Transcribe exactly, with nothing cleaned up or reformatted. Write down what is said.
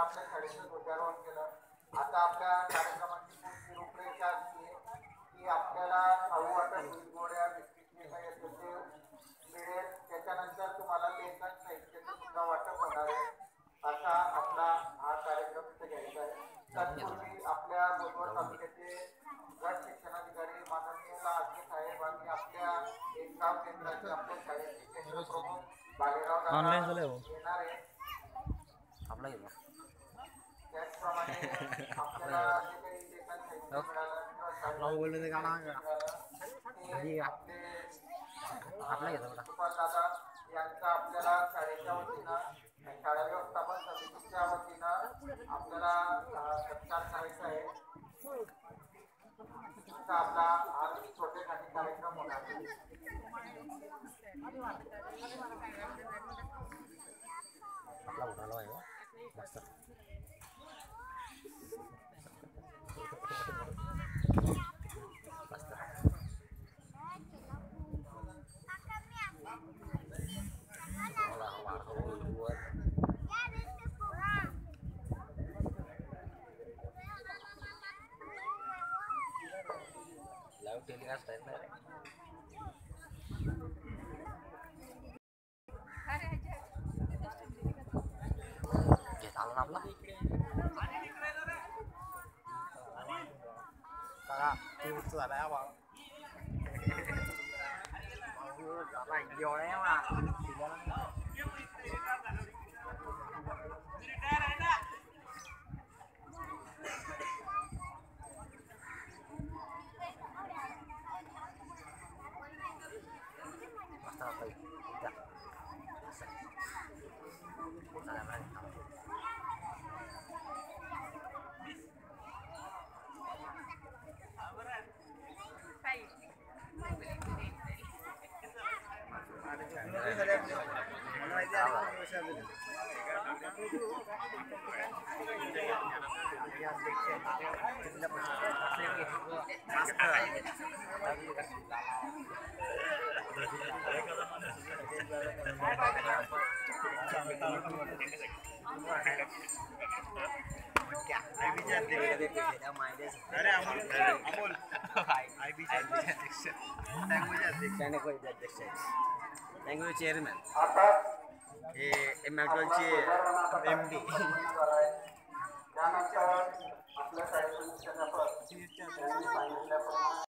आपल्या शाळेचं ध्वजारोहण केलं. आता आपल्या कार्यक्रमाची पुढची रूपरेषा अशी आहे की आपल्याला खाऊ वाटप होईल, गोळ्या बिस्किट जे काही असेल ते मिळेल. त्याच्यानंतर तुम्हाला लेखन साहित्याचं सुद्धा वाटप होणार आहे. असा आपला हा कार्यक्रम इथे घ्यायचा आहे. तत्पूर्वी आपल्या बोलवड तालुक्याचे गट शिक्षणाधिकारी माननीय लाडके साहेब आणि आपल्या एक गाव केंद्राचे आपल्या शाळेचे केंद्र प्रमुख बालेराव दादा येणार आहे. आपला घेतो त्याचप्रमाणे आपल्याला जे काही लेखन साहित्य मिळालं किंवा शाळेमध्ये आपले आपला घेतो दादा यांचा आपल्याला शाळेच्या वतीनं शाळा व्यवस्थापन समितीच्या वतीनं आपल्याला सत्कार करायचा आहे. आपला आज छोटेखानी कार्यक्रम होणार आहे. आपला उठालो आहे मस्त मस्त लाईव्ह टेलिकास्ट आहे ना घेत आलो ना आपला बघा तेवढं झालाय हा भाव झाला एवढा अरे अमोल अमोल आयबीचे अध्यक्ष लँग्वेज अध्यक्ष लँग्वेज चेअरमॅन हे मॅकडॉलचे एम डी त्यानंतर आपल्या शाळेचे मुख्याध्यापक सांगितल्याप्रमाणे